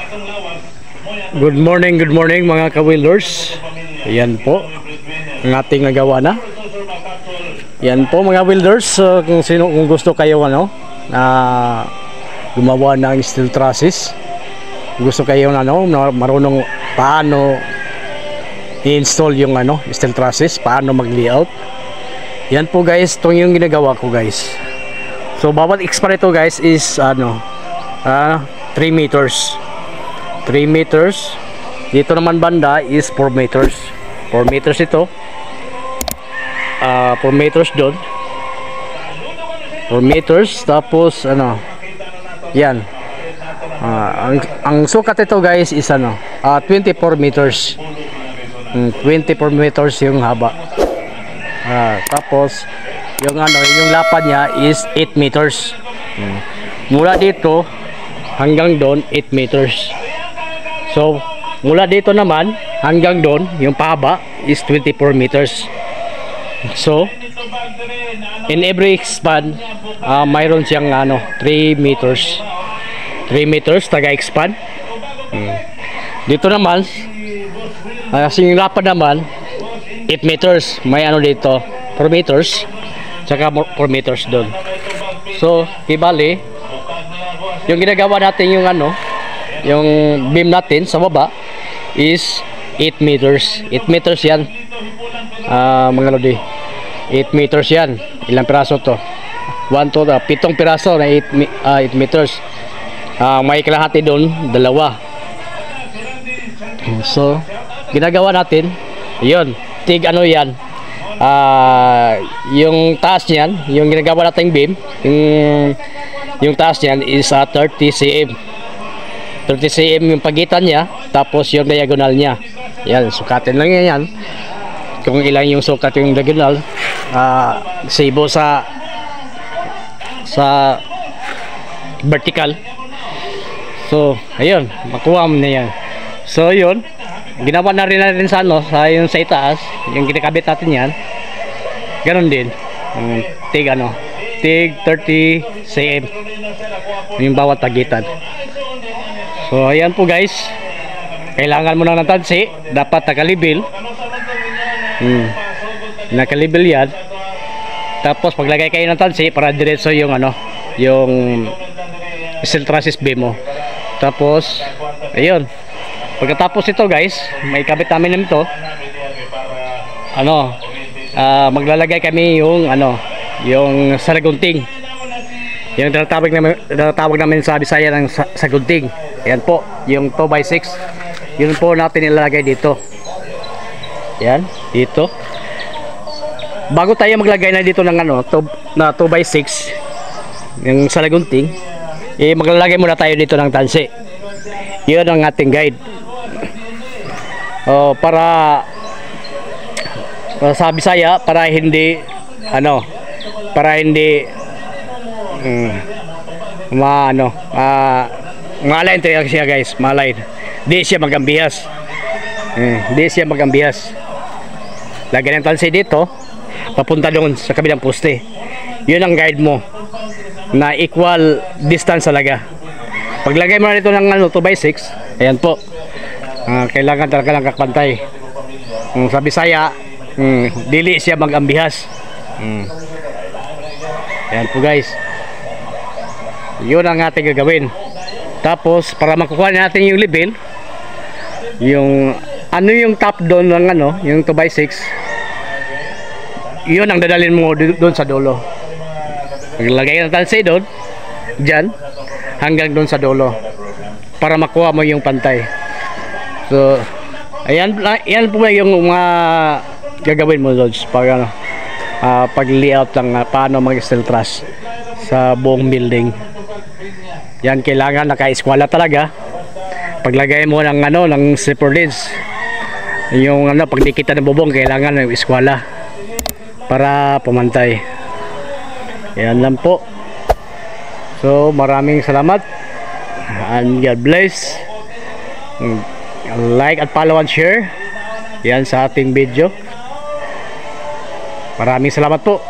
Good morning mga ka-wheelers. Yan po ang ating nagawa na. Yan po mga wheelers, kung gusto kayo na gumawa ng steel trusses, gusto kayo na marunong paano i-install yung steel trusses, paano mag-layout. Yan po guys, itong yung ginagawa ko guys. So bawat expand ito guys is 3 meters. 3 meters. Dito naman banda is 4 meters. 4 meters ito. 4 meters doon. 4 meters. Tapos yan. Ang sukat ito guys is 24 meters. 24 meters yung haba. Tapos yung lapad niya is 8 meters. Mula dito hanggang doon 8 meters. So mula dito naman hanggang doon yung pahaba is 24 meters. So in every span mayroon siyang 3 meters. 3 meters taga-expand. Dito naman kasi yung lapad naman 8 meters. May dito 4 meters tsaka 4 meters doon. So ibali yung ginagawa natin yung beam natin sa baba is 8 meters. 8 meters yan. Mga 8 meters yan. Ilang piraso to? 1 to 7 piraso na 8 meters. May kalahati doon, 2. So ginagawa natin yun, tig yan, yung taas niyan, yung ginagawa nating beam, yung taas niyan is 30 cm. 30 cm yung pagitan niya, tapos yung diagonal niya. Yan, sukatin lang yan. Kung ilang yung sukat yung diagonal, sibo sa vertical. So, ayun, makuha mo na yan. So, yun, ginawa na rin natin sa yung sa itaas, yung kinakabit natin yan. Ganon din. Tig 30 cm yung bawat pagitan. So ayan po guys, kailangan mo ng tansi, dapat nakalibel. Nakalibel yan. Tapos paglagay kayo ng tansi para diretso yung yung steel trusses beam mo. Tapos ayun, pagkatapos ito guys, may kabit namin nito. Maglalagay kami yung yung saragunting. Yung tinatawag namin sa Bisaya ng sagunting. Yan po, yung 2x6. Yun po natin ilalagay dito. Yan, dito. Bago tayo maglagay na dito ng na 2x6 yung salagunting, maglalagay muna tayo dito ng tansi. Yun ang ating guide. Para sa Bisaya, para hindi malain tayo siya guys, malain. Di siya magambihas. Di siya magambihas. Lagyan ng tansi dito, papunta doon sa kabilang poste. Yun ang guide mo na equal distance talaga. Paglagay mo na dito ng 2x6, ayan po. Kailangan talaga lang kakpantay. Sa Bisaya, dili siya magambihas. Ayan po guys. Yun ang ating gagawin. Tapos para makukuha natin yung level, yung yung top doon ng yung 2x6, yun ang dadalhin mo doon sa dulo. Maglagay ng tansi doon, dyan, hanggang doon sa dulo, para makuha mo yung pantay. So ayan po yung mga gagawin mo doon pag layout ng paano mag steel truss sa buong building. Yan, kailangan naka-eskwala talaga. Paglagay mo ng ng zipper lids, yung pagdikita ng bubong, kailangan ng eskwala para pumantay. Yan lang po. So maraming salamat and God bless. Like at follow and share yan sa ating video. Maraming salamat po.